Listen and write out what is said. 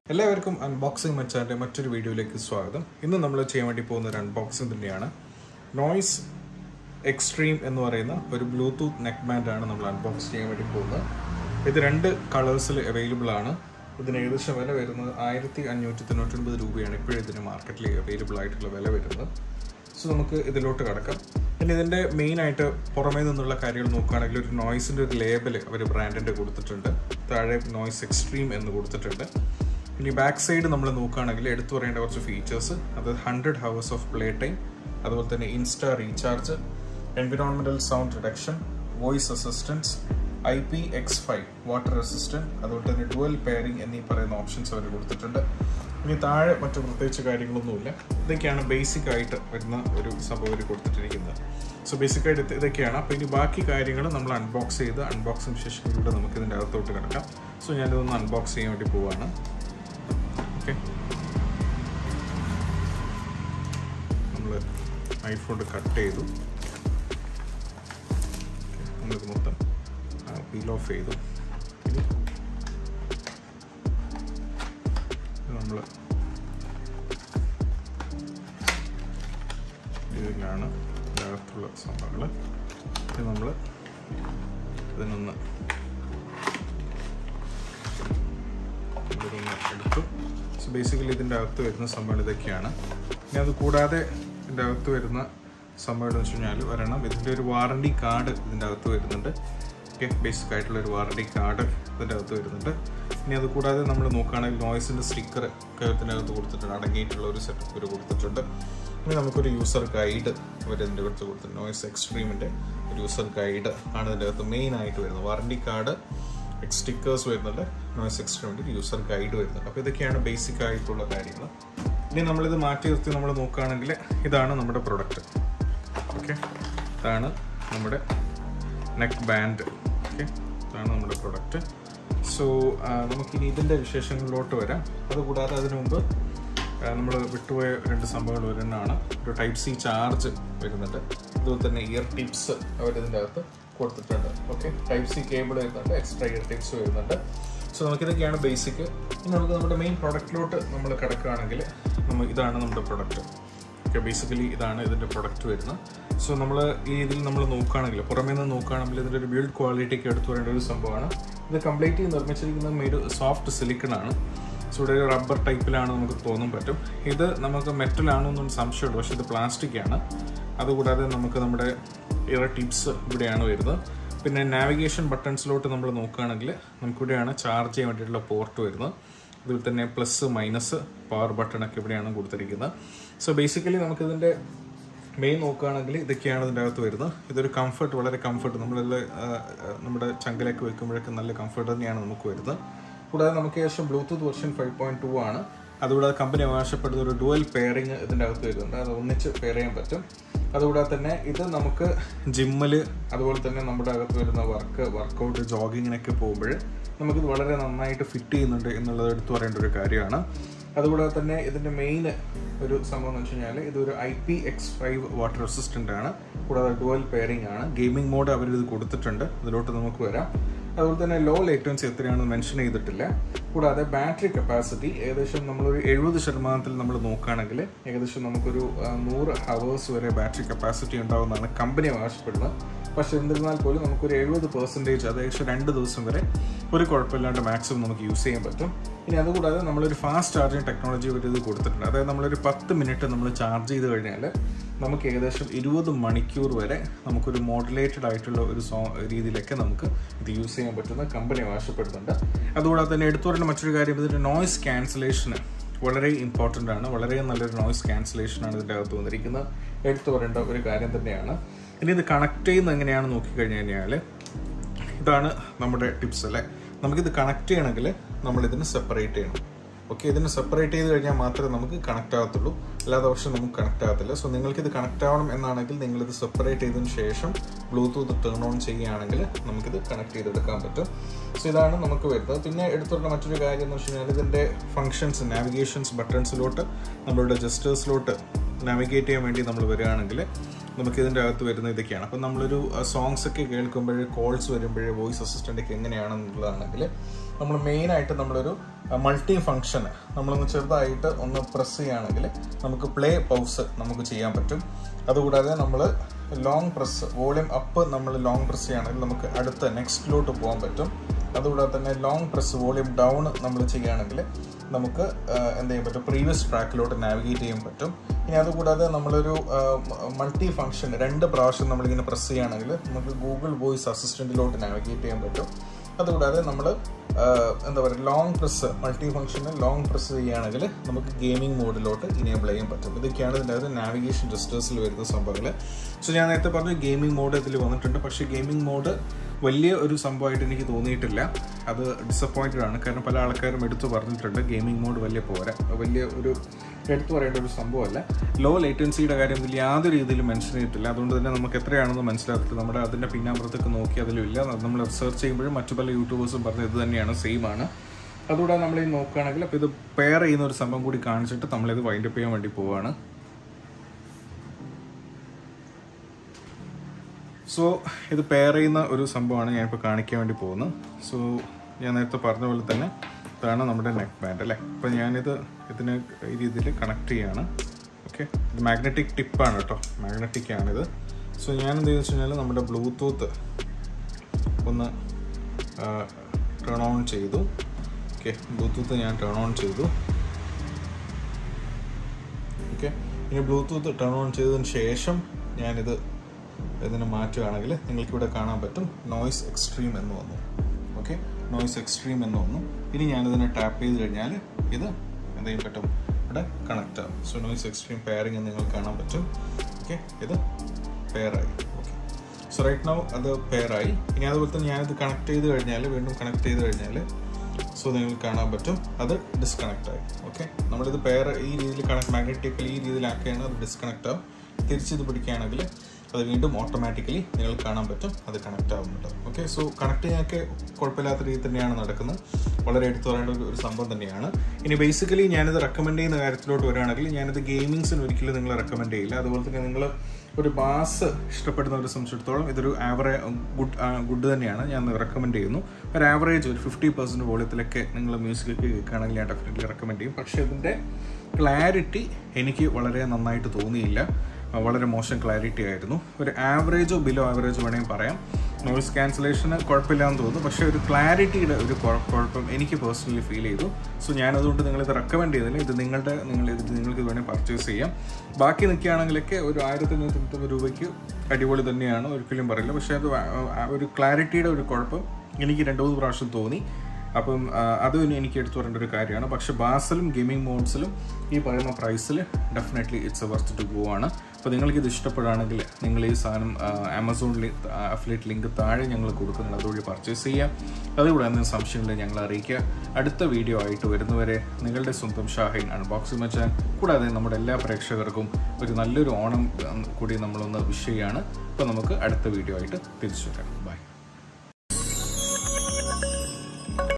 എല്ലാവർക്കും അൺബോക്സിംഗ് മച്ചാൻ്റെ മറ്റൊരു വീഡിയോയിലേക്ക് സ്വാഗതം. ഇന്ന് നമ്മൾ ചെയ്യാൻ വേണ്ടി പോകുന്ന ഒരു അൺബോക്സിംഗ് തന്നെയാണ്. നോയ്സ് എക്സ്ട്രീം എന്ന് പറയുന്ന ഒരു ബ്ലൂടൂത്ത് നെക്ക് ബാൻഡാണ് നമ്മൾ അൺബോക്സ് ചെയ്യാൻ വേണ്ടി പോകുന്നത്. ഇത് 2 കളേഴ്സിൽ അവൈലബിൾ ആണ്. ഇതിന് ഏകദേശം വില വരുന്നത് 1599 രൂപയാണ് ഇപ്പോഴും ഇതിന് മാർക്കറ്റിൽ അവൈലബിൾ ആയിട്ടുള്ള വില വരുന്നത്. സോ നമുക്ക് ഇതിലോട്ട് കടക്കാം. പിന്നെ ഇതിൻ്റെ മെയിനായിട്ട് പുറമേ നിന്നുള്ള കാര്യങ്ങൾ നോക്കുകയാണെങ്കിൽ ഒരു നോയ്സിൻ്റെ ഒരു ലേബൽ അവർ ബ്രാൻഡിൻ്റെ കൊടുത്തിട്ടുണ്ട്. താഴെ നോയ്സ് എക്സ്ട്രീം എന്ന് കൊടുത്തിട്ടുണ്ട്. ഇനി ബാക്ക് സൈഡ് നമ്മൾ നോക്കുകയാണെങ്കിൽ എടുത്തു പറയേണ്ട കുറച്ച് ഫീച്ചേഴ്സ്, അത് 100 hours ഓഫ് പ്ലേ ടൈം, അതുപോലെ തന്നെ insta recharge, environmental sound reduction, voice assistance, IPX5 water resistant, അതുപോലെ തന്നെ ഡുവൽ പെയറിംഗ് എന്നീ പറയുന്ന ഓപ്ഷൻസ് അവർ കൊടുത്തിട്ടുണ്ട്. ഇനി താഴെ മറ്റു പ്രത്യേകിച്ച് കാര്യങ്ങളൊന്നുമില്ല. ഇതൊക്കെയാണ് ബേസിക് ആയിട്ട് വരുന്ന ഒരു സംഭവം അവർ കൊടുത്തിട്ടിരിക്കുന്നത്. സോ ബേസിക്കായിട്ട് ഇതൊക്കെയാണ്. അപ്പോൾ ഇനി ബാക്കി കാര്യങ്ങൾ നമ്മൾ അൺബോക്സ് ചെയ്ത് അൺബോക്സിംഗ് സെഷനിലൂടെ നമുക്ക് ഇതിൻ്റെ അകത്തോട്ട് കിടക്കാം. സോ ഞാനിതൊന്ന് അൺബോക്സ് ചെയ്യാൻ വേണ്ടി പോവുകയാണ്. നമ്മൾ ഐഫോൺ കട്ട് ചെയ്തു, നമ്മളിത് മൊത്തം പീൽ ഓഫ് ചെയ്തു. നമ്മൾ ഇതിലാണ് ഇതിനകത്തുള്ള സംഭവങ്ങൾ. ഇത് നമ്മൾ ഇതിനൊന്ന് എടുത്തു. സോ ബേസിക്കലി ഇതിൻ്റെ അകത്ത് വരുന്ന സംഭവങ്ങൾ ഇതൊക്കെയാണ്. ഇനി അത് കൂടാതെ ഇതിൻ്റെ അകത്ത് വരുന്ന സംഭവം എന്ന് വെച്ച് കഴിഞ്ഞാൽ ഒരെണ്ണം ഇതിൻ്റെ ഒരു വാറണ്ടി കാർഡ് ഇതിൻ്റെ അകത്ത് വരുന്നുണ്ട്. ഓക്കെ, ബേസിക് ആയിട്ടുള്ളൊരു വാറണ്ടി കാർഡ് ഇതിൻ്റെ അകത്ത് വരുന്നുണ്ട്. ഇനി അത് കൂടാതെ നമ്മൾ നോക്കുകയാണെങ്കിൽ നോയ്സിൻ്റെ സ്റ്റിക്കർ ഒക്കെ ഇതിൻ്റെ അകത്ത് കൊടുത്തിട്ടുണ്ട്, അടങ്ങിയിട്ടുള്ള ഒരു സെറ്റപ്പ് ഒരു കൊടുത്തിട്ടുണ്ട്. ഇനി നമുക്കൊരു യൂസർ ഗൈഡ് അവർ ഇതിൻ്റെ അകത്ത് കൊടുത്തിട്ടുണ്ട്. നോയ്സ് എക്സ്ട്രീമിൻ്റെ ഒരു യൂസർ ഗൈഡ് ആണ് ഇതിൻ്റെ അകത്ത് മെയിനായിട്ട് വരുന്നത്. വാറണ്ടി കാർഡ്, സ്റ്റിക്കേഴ്സ് വരുന്നുണ്ട്, നോയ്സ് എക്സ്ട്രീമിൻ്റെ യൂസർ ഗൈഡ് വരുന്നുണ്ട്. അപ്പോൾ ഇതൊക്കെയാണ് ബേസിക് ആയിട്ടുള്ള കാര്യങ്ങൾ. ഇനി നമ്മളിത് മാറ്റി നിർത്തി നമ്മൾ നോക്കുകയാണെങ്കിൽ ഇതാണ് നമ്മുടെ പ്രൊഡക്റ്റ്. ഓക്കെ, ഇതാണ് നമ്മുടെ നെക്ക് ബാൻഡ്. ഓക്കെ, ഇതാണ് നമ്മുടെ പ്രൊഡക്റ്റ്. സോ നമുക്കിനി ഇതിൻ്റെ വിശേഷങ്ങളിലോട്ട് വരാം. അതുകൂടാതെ അതിനു മുമ്പ് നമ്മൾ വിട്ടുപോയ 2 സംഭവങ്ങൾ വരുന്നതാണ്. ഒരു ടൈപ്പ് സി ചാർജ് വരുന്നുണ്ട്, അതുപോലെ തന്നെ ഇയർ ടിപ്സ് അവരിതിൻ്റെ അകത്ത് കൊടുത്തിട്ടുണ്ട്. ഓക്കെ, ടൈപ്പ് സി കേബിൾ വരുന്നുണ്ട്, എക്സ്ട്രാ ഇയർ ടിപ്സ് വരുന്നുണ്ട്. സോ നമുക്കിതൊക്കെയാണ് ബേസിക്. ഇനി നമുക്ക് നമ്മുടെ മെയിൻ പ്രൊഡക്റ്റിലോട്ട് നമ്മൾ കിടക്കുകയാണെങ്കിൽ ഇതാണ് നമ്മുടെ പ്രൊഡക്റ്റ്. ഓക്കെ, ബേസിക്കലി ഇതാണ് ഇതിൻ്റെ പ്രൊഡക്റ്റ് വരുന്നത്. സോ നമ്മൾ ഈ ഇതിൽ നമ്മൾ നോക്കുകയാണെങ്കിൽ പുറമേ നിന്ന് നോക്കുകയാണെങ്കിൽ ഇതിൻ്റെ ഒരു ബിൽഡ് ക്വാളിറ്റിക്ക് എടുത്തു പറയേണ്ട ഒരു സംഭവമാണ്. ഇത് കംപ്ലീറ്റ്ലി നിർമ്മിച്ചിരിക്കുന്നത് ഒരു സോഫ്റ്റ് സിലിക്കണാണ്. സോ ഇവിടെ ഒരു റബ്ബർ ടൈപ്പിലാണ് നമുക്ക് തോന്നാൻ പറ്റും. ഇത് നമുക്ക് മെറ്റലാണോ എന്നൊരു സംശയമുള്ളൂ, പക്ഷേ ഇത് പ്ലാസ്റ്റിക് ആണ്. അതുകൂടാതെ നമുക്ക് നമ്മുടെ ഇയർ ടിപ്സ് ഇവിടെയാണ് വരുന്നത്. പിന്നെ നാവിഗേഷൻ ബട്ടൺസിലോട്ട് നമ്മൾ നോക്കുകയാണെങ്കിൽ നമുക്കിവിടെയാണ് ചാർജ് ചെയ്യാൻ വേണ്ടിയിട്ടുള്ള പോർട്ട് വരുന്നത്. അതുപോലെ തന്നെ പ്ലസ് മൈനസ് പവർ ബട്ടണൊക്കെ ഇവിടെയാണ് കൊടുത്തിരിക്കുന്നത്. സോ ബേസിക്കലി നമുക്കിതിൻ്റെ മെയിൻ നോക്കുകയാണെങ്കിൽ ഇതൊക്കെയാണ് ഇതിൻ്റെ അകത്ത് വരുന്നത്. ഇതൊരു കംഫർട്ട്, വളരെ കംഫർട്ട്, നമ്മളെല്ലാം നമ്മുടെ ചങ്കിലേക്ക് വെക്കുമ്പോഴൊക്കെ നല്ല കംഫർട്ട് തന്നെയാണ് നമുക്ക് വരുന്നത്. കൂടാതെ നമുക്ക് ശേഷം ബ്ലൂടൂത്ത് വെർഷൻ 5.2 ആണ്. അതുകൂടാതെ കമ്പനി അവകാശപ്പെടുന്ന ഒരു ഡുവൽ പെയറിങ് ഇതിൻ്റെ അകത്ത് വരുന്നുണ്ട്, അത് ഒന്നിച്ച് പെയർ ചെയ്യാൻ പറ്റും. അതുകൂടാതെ തന്നെ ഇത് നമുക്ക് ജിമ്മിൽ അതുപോലെ തന്നെ നമ്മുടെ അകത്ത് വരുന്ന വർക്കൗട്ട്, ജോഗിങ്ങിനൊക്കെ പോകുമ്പോൾ നമുക്കിത് വളരെ നന്നായിട്ട് ഫിറ്റ് ചെയ്യുന്നുണ്ട് എന്നുള്ളത് എടുത്തു പറയേണ്ട ഒരു കാര്യമാണ്. അതുകൂടാതെ തന്നെ ഇതിൻ്റെ മെയിൻ ഒരു സംഭവം എന്ന് വെച്ച് കഴിഞ്ഞാൽ ഇതൊരു IPX5 വാട്ടർ റെസിസ്റ്റൻ്റ് ആണ്. കൂടാതെ ഡുവൽ പെയറിംഗ് ആണ്. ഗെയിമിംഗ് മോഡ് അവരിത് കൊടുത്തിട്ടുണ്ട്, ഇതിലോട്ട് നമുക്ക് വരാം. അതുപോലെ തന്നെ ലോ ലേറ്റൻസി എത്രയാണെന്ന് മെൻഷൻ ചെയ്തിട്ടില്ല. കൂടാതെ ബാറ്ററി കപ്പാസിറ്റി ഏകദേശം നമ്മളൊരു 70% നമ്മൾ നോക്കുകയാണെങ്കിൽ ഏകദേശം നമുക്കൊരു 100 hours വരെ ബാറ്ററി കപ്പാസിറ്റി ഉണ്ടാകുമെന്നാണ് കമ്പനി അവകാശപ്പെടുന്നത്. പക്ഷേ എന്നിരുന്നാൽ പോലും നമുക്കൊരു 70%, അത് ഏകദേശം 2 ദിവസം വരെ ഒരു കുഴപ്പമില്ലാണ്ട് മാക്സിമം നമുക്ക് യൂസ് ചെയ്യാൻ പറ്റും. ഇനി അതുകൂടാതെ നമ്മളൊരു ഫാസ്റ്റ് ചാർജിങ് ടെക്നോളജി ഇത് കൊടുത്തിട്ടുണ്ട്. അതായത് നമ്മളൊരു 10 മിനിറ്റ് നമ്മൾ ചാർജ് ചെയ്ത് കഴിഞ്ഞാൽ നമുക്ക് ഏകദേശം 20 മണിക്കൂർ വരെ നമുക്കൊരു മോഡുലേറ്റഡ് ആയിട്ടുള്ള ഒരു രീതിയിലൊക്കെ നമുക്ക് ഇത് യൂസ് ചെയ്യാൻ പറ്റുന്ന കമ്പനി അവകാശപ്പെടുന്നുണ്ട്. അതുകൂടാതെ തന്നെ എടുത്തു പറയേണ്ട മറ്റൊരു കാര്യം, ഇതിൻ്റെ നോയ്സ് ക്യാൻസലേഷന് വളരെ ഇമ്പോർട്ടൻ്റ് ആണ്. വളരെ നല്ലൊരു നോയ്സ് ക്യാൻസലേഷനാണ് ഇതിൻ്റെ അകത്ത് വന്നിരിക്കുന്നത്, എടുത്തു പറയേണ്ട ഒരു കാര്യം തന്നെയാണ്. ഇനി ഇത് കണക്ട് ചെയ്യുന്നത് എങ്ങനെയാണെന്ന് നോക്കിക്കഴിഞ്ഞ് കഴിഞ്ഞാൽ ഇതാണ് നമ്മുടെ ടിപ്സ് അല്ലേ. നമുക്കിത് കണക്ട് ചെയ്യണമെങ്കിൽ നമ്മളിതിന് സെപ്പറേറ്റ് ചെയ്യണം. ഓക്കെ, ഇതിന് സെപ്പറേറ്റ് ചെയ്ത് കഴിഞ്ഞാൽ മാത്രമേ നമുക്ക് കണക്ട് ആകത്തുള്ളൂ, അല്ലാതെ പക്ഷേ നമുക്ക് കണക്ട് ആകത്തില്ല. സോ നിങ്ങൾക്കിത് കണക്ട് ആവണം എന്നാണെങ്കിൽ നിങ്ങളിത് സെപ്പറേറ്റ് ചെയ്തതിന് ശേഷം ബ്ലൂടൂത്ത് ടേൺ ഓൺ ചെയ്യുകയാണെങ്കിൽ നമുക്കിത് കണക്ട് ചെയ്തെടുക്കാൻ പറ്റും. സോ ഇതാണ് നമുക്ക് വരുന്നത്. പിന്നെ എടുത്തുള്ള മറ്റൊരു കാര്യം എന്ന് വെച്ച് കഴിഞ്ഞാൽ ഇതിൻ്റെ ഫങ്ഷൻസ്, നാവിഗേഷൻസ് ബട്ടൺസിലോട്ട് നമ്മളുടെ ജസ്റ്റേഴ്സിലോട്ട് നാവിഗേറ്റ് ചെയ്യാൻ വേണ്ടി നമ്മൾ വരികയാണെങ്കിൽ നമുക്ക് ഇതിൻ്റെ അകത്ത് വരുന്ന ഇതൊക്കെയാണ്. അപ്പം നമ്മളൊരു സോങ്സ് ഒക്കെ കേൾക്കുമ്പോൾ കോൾസ് വരുമ്പോൾ വോയിസ് അസിസ്റ്റൻ്റ് ഒക്കെ എങ്ങനെയാണെന്നുള്ളതാണെങ്കിൽ നമ്മൾ മെയിനായിട്ട് നമ്മളൊരു മൾട്ടി ഫങ്ഷൻ നമ്മളൊന്ന് ചെറുതായിട്ട് ഒന്ന് പ്രസ് ചെയ്യുകയാണെങ്കിൽ നമുക്ക് പ്ലേ പൗസ് നമുക്ക് ചെയ്യാൻ പറ്റും. അതുകൂടാതെ നമ്മൾ ലോങ് പ്രസ് വോളിയം അപ്പ് നമ്മൾ ലോങ് പ്രസ് ചെയ്യുകയാണെങ്കിൽ നമുക്ക് അടുത്ത നെക്സ്റ്റിലോട്ട് പോകാൻ പറ്റും. അതുകൂടാതെ തന്നെ ലോങ് പ്രസ് വോളിയം ഡൗൺ നമ്മൾ ചെയ്യുകയാണെങ്കിൽ നമുക്ക് എന്ത് ചെയ്യാൻ പറ്റും, പ്രീവിയസ് ട്രാക്കിലോട്ട് നാവിഗേറ്റ് ചെയ്യാൻ പറ്റും. ഇനി അതുകൂടാതെ നമ്മളൊരു മൾട്ടി ഫങ്ഷൻ 2 പ്രാവശ്യം നമ്മളിങ്ങനെ പ്രസ് ചെയ്യുകയാണെങ്കിൽ നമുക്ക് ഗൂഗിൾ വോയിസ് അസിസ്റ്റൻറ്റിലോട്ട് നാവിഗേറ്റ് ചെയ്യാൻ പറ്റും. അതുകൂടാതെ നമ്മൾ എന്താ പറയുക ലോങ് പ്രസ് മൾട്ടി ഫങ്ഷന് ലോങ് പ്രസ് ചെയ്യുകയാണെങ്കിൽ നമുക്ക് ഗെയിമിംഗ് മോഡിലോട്ട് ഇനേബിൾ ചെയ്യാൻ പറ്റും. ഇതൊക്കെയാണ് ഇതിൻ്റെ അകത്ത് നാവിഗേഷൻ ജസ്റ്റേഴ്സിൽ വരുന്ന സംഭവങ്ങൾ. സോ ഞാൻ നേരത്തെ പറഞ്ഞു ഗെയിമിംഗ് മോഡ് ഇതിൽ വന്നിട്ടുണ്ട്. പക്ഷേ ഗെയിമിംഗ് മോഡ് വലിയ ഒരു സംഭവമായിട്ട് എനിക്ക് തോന്നിയിട്ടില്ല. അത് ഡിസപ്പോയിൻറ്റഡ് ആണ്. കാരണം പല ആൾക്കാരും എടുത്തു പറഞ്ഞിട്ടുണ്ട് ഗെയിമിംഗ് മോഡ് വലിയ പോരാ, വലിയ ഒരു എടുത്തു പറയേണ്ട ഒരു സംഭവമല്ല. ലോ ലേറ്റൻസിയുടെ കാര്യം ഇതിൽ യാതൊരു രീതിയിലും മെൻഷൻ ചെയ്തിട്ടില്ല. അതുകൊണ്ട് തന്നെ നമുക്ക് എത്രയാണെന്ന് മനസ്സിലാക്കിയിട്ട് നമ്മുടെ അതിൻ്റെ പിന്നാമ്പുറത്തൊക്കെ നോക്കി അതിലില്ല. നമ്മൾ റിസർച്ച് ചെയ്യുമ്പോഴും മറ്റു പല യൂട്യൂബേഴ്സും പറഞ്ഞത് ഇത് തന്നെയാണ്, സെയിം ആണ്. അതുകൂടാതെ നമ്മൾ ഈ നോക്കുകയാണെങ്കിൽ അപ്പോൾ ഇത് പെയർ ചെയ്യുന്ന ഒരു സംഭവം കൂടി കാണിച്ചിട്ട് നമ്മളിത് വൈൻഡപ്പ് ചെയ്യാൻ വേണ്ടി പോവുകയാണ്. സോ ഇത് പെയർ ചെയ്യുന്ന ഒരു സംഭവമാണ് ഞാനിപ്പോൾ കാണിക്കാൻ വേണ്ടി പോകുന്നത്. സോ ഞാൻ നേരത്തെ പറഞ്ഞ പോലെ തന്നെ ഇതാണ് നമ്മുടെ നെക്ക് ബാൻഡ് അല്ലേ. അപ്പോൾ ഇതിനെ ഈ രീതിയിൽ കണക്ട് ചെയ്യുകയാണ്. ഓക്കെ, ഇത് മാഗ്നറ്റിക് ടിപ്പാണ് കേട്ടോ, മാഗ്നറ്റിക് ആണിത്. സോ ഞാൻ എന്ത് ചെയ്യുന്നത് വെച്ച് കഴിഞ്ഞാൽ നമ്മുടെ ബ്ലൂടൂത്ത് ഒന്ന് ടേൺ ഓൺ ചെയ്തു. ഓക്കെ, ബ്ലൂടൂത്ത് ഞാൻ ടേൺ ഓൺ ചെയ്തു. ഓക്കെ, ഇനി ബ്ലൂടൂത്ത് ടേൺ ഓൺ ചെയ്തതിന് ശേഷം ഇതിനെ മാറ്റുകയാണെങ്കിൽ നിങ്ങൾക്കിവിടെ കാണാൻ പറ്റും നോയ്സ് എക്സ്ട്രീം എന്ന് വന്നു. ഓക്കെ, നോയ്സ് എക്സ്ട്രീം എന്ന് വന്നു. ഇനി ഞാനിതിനെ ടാപ്പ് ചെയ്ത് കഴിഞ്ഞാൽ ഇത് എന്തെങ്കിലും പറ്റും ഇവിടെ കണക്റ്റ് ആവും. സോ നോയ്സ് എക്സ്ട്രീം പെയറിംഗ് എന്ന് നിങ്ങൾക്ക് കാണാൻ പറ്റും. ഓക്കെ, ഇത് പെയറായി. ഓക്കെ, സോ റൈറ്റ് നൗ അത് പെയറായി. ഇനി അതുപോലെ തന്നെ ഞാനിത് കണക്ട് ചെയ്ത് കഴിഞ്ഞാൽ വീണ്ടും കണക്ട് ചെയ്ത് കഴിഞ്ഞാൽ സോ നിങ്ങൾക്ക് കാണാൻ പറ്റും അത് ഡിസ്കണക്റ്റ് ആയി. ഓക്കെ, നമ്മളിത് പെയർ ഈ രീതിയിൽ മാഗ്നറ്റിക്കൽ ഈ രീതിയിലാക്കുകയാണ്, അത് ഡിസ്കണക്റ്റ് ആവും. തിരിച്ചിത് പിടിക്കുകയാണെങ്കിൽ അത് വീണ്ടും ഓട്ടോമാറ്റിക്കലി നിങ്ങൾക്ക് കാണാൻ പറ്റും അത് കണക്റ്റ് ആവുന്നുണ്ട്. ഓക്കെ, സോ കണക്റ്റിങ്ങൊക്കെ കുഴപ്പമില്ലാത്ത രീതിയിൽ തന്നെയാണ് നടക്കുന്നത്. വളരെ എടുത്തു പറയേണ്ട ഒരു സംഭവം തന്നെയാണ്. ഇനി ബേസിക്കലി ഞാനിത് റെക്കമെൻഡ് ചെയ്യുന്ന കാര്യത്തിലോട്ട് വരികയാണെങ്കിൽ ഞാനിത് ഗെയിമിങ്സിന് ഒരിക്കലും നിങ്ങൾ റെക്കമെൻഡ് ചെയ്യില്ല. അതുപോലെ തന്നെ നിങ്ങൾ ഒരു ബാസ് ഇഷ്ടപ്പെടുന്നവരെ സംബന്ധിച്ചിടത്തോളം ഇതൊരു ഗുഡ് തന്നെയാണ്, ഞാൻ റെക്കമെൻഡ് ചെയ്യുന്നു. ഒരു ആവറേജ് ഒരു 50% വോളിയത്തിലൊക്കെ നിങ്ങൾ മ്യൂസിക്കൊക്കെ കേൾക്കുകയാണെങ്കിൽ ഞാൻ ഡെഫിനറ്റ്ലി റെക്കമെൻഡ് ചെയ്യും. പക്ഷേ ഇതിൻ്റെ ക്ലാരിറ്റി എനിക്ക് വളരെ നന്നായിട്ട് തോന്നിയില്ല. വളരെ മോശം ക്ലാരിറ്റി ആയിരുന്നു. ഒരു ആവറേജോ ബിലോ ആവറേജ് വേണമെങ്കിൽ പറയാം. നോയ്സ് ക്യാൻസലേഷന് കുഴപ്പമില്ലാന്ന് തോന്നുന്നു. പക്ഷേ ഒരു ക്ലാരിറ്റിയുടെ ഒരു കുഴപ്പം എനിക്ക് പേഴ്സണലി ഫീൽ ചെയ്തു. സോ ഞാനതുകൊണ്ട് നിങ്ങളിത് റെക്കമെൻഡ് ചെയ്തില്ല. ഇത് നിങ്ങൾക്ക് വേണമെങ്കിൽ പർച്ചേസ് ചെയ്യാം. ബാക്കി നിൽക്കുകയാണെങ്കിലൊക്കെ ഒരു 1590 രൂപയ്ക്ക് അടിപൊളി തന്നെയാണ്, ഒരിക്കലും പറയില്ല. പക്ഷേ അത് ഒരു ക്ലാരിറ്റിയുടെ ഒരു കുഴപ്പം എനിക്ക് 2-3 പ്രാവശ്യം തോന്നി. അപ്പം അതും എനിക്ക് എടുത്തു പറയേണ്ട ഒരു കാര്യമാണ്. പക്ഷേ ബാസിലും ഗെയിമിംഗ് മോഡ്സിലും ഈ പറയുന്ന പ്രൈസിൽ definitely it's a worth to go ആണ്. അപ്പോൾ നിങ്ങൾക്കിത് ഇഷ്ടപ്പെടുകയാണെങ്കിൽ നിങ്ങൾ ഈ സാധനം ആമസോണിൽ അഫിലിയേറ്റ് ലിങ്ക് താഴെ ഞങ്ങൾ കൊടുക്കുന്നുണ്ട്, അതുവഴി പർച്ചേസ് ചെയ്യാം. അതുകൂടെ എന്തെങ്കിലും സംശയങ്ങളിൽ ഞങ്ങൾ അറിയിക്കുക. അടുത്ത വീഡിയോ ആയിട്ട് വരുന്നവരെ നിങ്ങളുടെ സ്വന്തം ഷാഹൈൻ അൺബോക്സിംഗ് മച്ചാൻ. കൂടാതെ നമ്മുടെ എല്ലാ പ്രേക്ഷകർക്കും ഒരു നല്ലൊരു ഓണം കൂടി നമ്മളൊന്ന് വിഷ് ചെയ്യാണ്. അപ്പോൾ നമുക്ക് അടുത്ത വീഡിയോ ആയിട്ട് തിരിച്ചു വരാം.